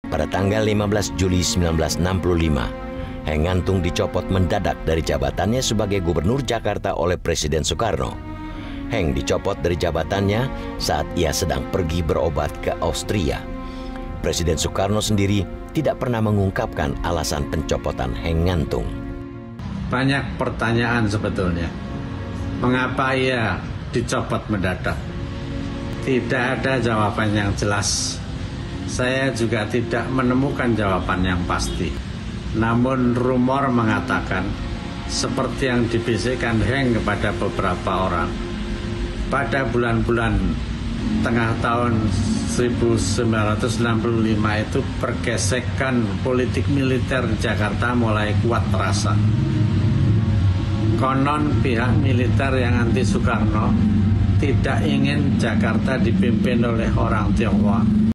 Pada tanggal 15 Juli 1965, Heng Ngantung dicopot mendadak dari jabatannya sebagai Gubernur Jakarta oleh Presiden Soekarno. Heng dicopot dari jabatannya saat ia sedang pergi berobat ke Austria. Presiden Soekarno sendiri tidak pernah mengungkapkan alasan pencopotan Heng Ngantung. Banyak pertanyaan sebetulnya. Mengapa ia dicopot mendadak? Tidak ada jawaban yang jelas. Saya juga tidak menemukan jawaban yang pasti. Namun rumor mengatakan, seperti yang dibisikkan Heng kepada beberapa orang, pada bulan-bulan tengah tahun 1965 itu pergesekan politik militer di Jakarta mulai kuat terasa. Konon pihak militer yang anti Soekarno tidak ingin Jakarta dipimpin oleh orang Tionghoa.